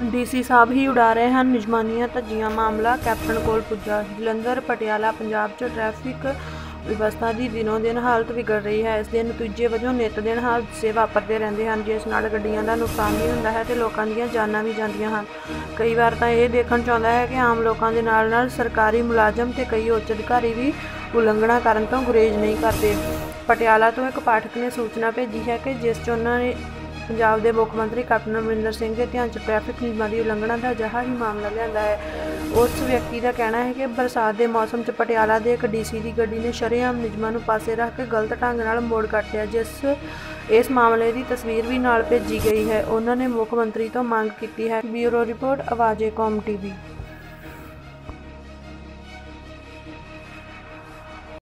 DC ਸਾਹਿਬ ਹੀ ਉਡਾ ਰਹੇ ਹਨ ਨਿਯਮਾਂ ਦੀਆਂ ਧੱਜੀਆਂ। ਮਾਮਲਾ ਕੈਪਟਨ ਕੋਲ ਪੁੱਜਾ। ਜਲੰਧਰ ਪਟਿਆਲਾ ਪੰਜਾਬ 'ਚ ਟ੍ਰੈਫਿਕ ਵਿਵਸਥਾ ਦੀ ਦਿਨੋਂ ਦਿਨ ਹਾਲਤ ਵਿਗੜ ਰਹੀ ਹੈ। ਇਸ ਦੇ ਨਤੀਜੇ ਵਜੋਂ ਨਿੱਤ ਦਿਨ ਹਾਦਸੇ ਵਾਪਰਦੇ ਰਹਿੰਦੇ ਹਨ, ਜਿਸ ਨਾਲ ਗੱਡੀਆਂ ਦਾ ਨੁਕਸਾਨ ਵੀ ਹੁੰਦਾ ਹੈ ਤੇ ਲੋਕਾਂ ਦੀਆਂ ਜਾਨਾਂ ਵੀ ਜਾਂਦੀਆਂ ਹਨ। ਕਈ ਵਾਰ ਤਾਂ ਇਹ ਦੇਖਣ 'ਚ ਆਉਂਦਾ ਹੈ ਕਿ ਆਮ ਲੋਕਾਂ ਦੇ ਨਾਲ ਨਾਲ ਸਰਕਾਰੀ ਮੁਲਾਜ਼ਮ ਤੇ ਕਈ ਉੱਚ ਅਧਿਕਾਰੀ ਵੀ ਉਲੰਘਣਾ ਕਰਨ ਤੋਂ ਗੁਰੇਜ਼ ਨਹੀਂ ਕਰਦੇ। ਪਟਿਆਲਾ ਤੋਂ ਇੱਕ ਪਾਠਕ ਨੇ ਸੂਚਨਾ ਭੇਜੀ ਹੈ ਕਿ ਜਿਸ 'ਚ ਉਹਨਾਂ ਨੇ ਪੰਜਾਬ ਦੇ ਮੁੱਖ ਮੰਤਰੀ ਕੈਪਟਨ ਅਮਰਿੰਦਰ ਸਿੰਘ ਦੇ ਧਿਆਨ 'ਚ ਟ੍ਰੈਫਿਕ ਨਿਯਮਾਂ ਦੀ ਉਲੰਘਣਾ ਦਾ ਅਜਿਹਾ ਹੀ ਮਾਮਲਾ ਲਿਆਂਦਾ ਹੈ। ਉਸ ਵਿਅਕਤੀ ਦਾ ਕਹਿਣਾ ਹੈ ਕਿ ਬਰਸਾਤ ਦੇ ਮੌਸਮ 'ਚ ਪਟਿਆਲਾ ਦੇ ਇੱਕ ਡੀਸੀ ਦੀ ਗੱਡੀ ਨੇ ਸ਼ਰੇਆਮ ਨਿਯਮਾਂ ਨੂੰ ਪਾਸੇ ਰੱਖ ਕੇ ਗਲਤ ਢੰਗ ਨਾਲ ਮੋੜ ਕੱਟ ਲਿਆ। ਇਸ ਮਾਮਲੇ ਦੀ ਤਸਵੀਰ ਵੀ ਨਾਲ ਭੇਜੀ ਗਈ ਹੈ। ਉਹਨਾਂ ਨੇ ਮੁੱਖ ਮੰਤਰੀ ਤੋਂ ਮੰਗ ਕੀਤੀ ਹੈ। Bureau report, Awaz-e-Qaum TV।